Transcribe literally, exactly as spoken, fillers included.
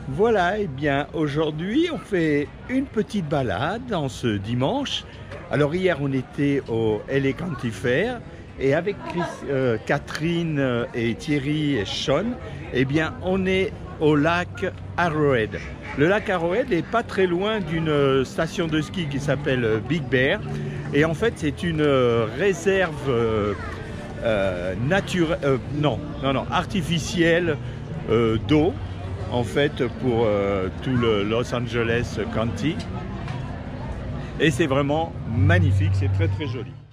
Voilà, et bien aujourd'hui on fait une petite balade en ce dimanche. Alors hier on était au L A County Fair et avec Chris, euh, Catherine euh, et Thierry et Sean, eh bien on est au lac Arrowhead. Le lac Arrowhead n'est pas très loin d'une station de ski qui s'appelle Big Bear et en fait c'est une réserve euh, euh, naturelle, euh, non, non, non, artificielle euh, d'eau. En fait pour euh, tout le Los Angeles County et c'est vraiment magnifique, c'est très très joli.